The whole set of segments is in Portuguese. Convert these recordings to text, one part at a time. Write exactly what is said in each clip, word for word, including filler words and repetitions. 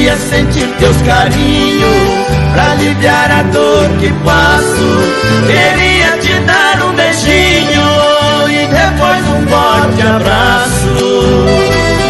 queria sentir teus carinhos, pra aliviar a dor que passo. Queria te dar um beijinho e depois um forte abraço.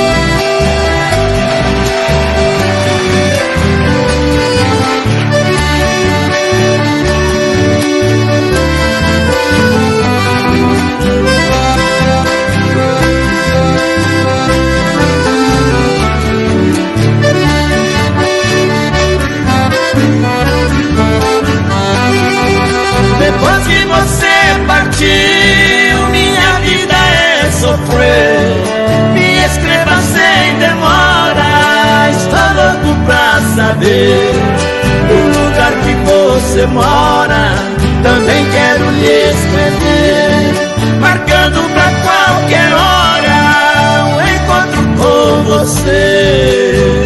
Depois que você partiu, minha vida é sofrer. Me escreva sem demora, estou louco pra saber o lugar que você mora. Também quero lhe escrever, marcando pra qualquer hora um encontro com você.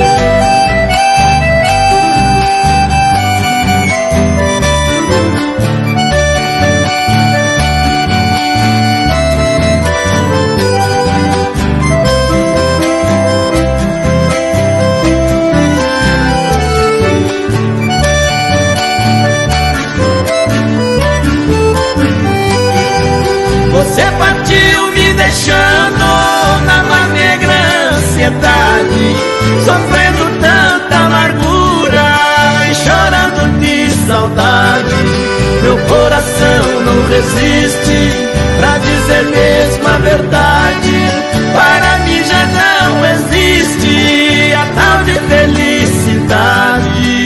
Você partiu me deixando na mais negra ansiedade, sofrendo tanta amargura e chorando de saudade. Meu coração não resiste pra dizer mesmo a verdade. Para mim já não existe a tal de felicidade.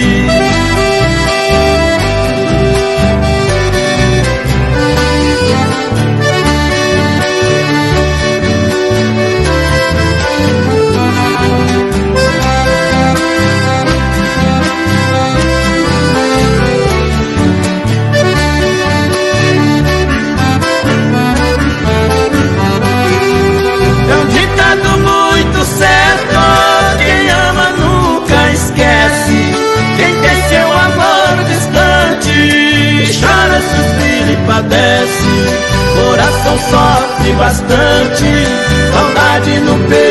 Padece, coração sofre bastante, saudade no peito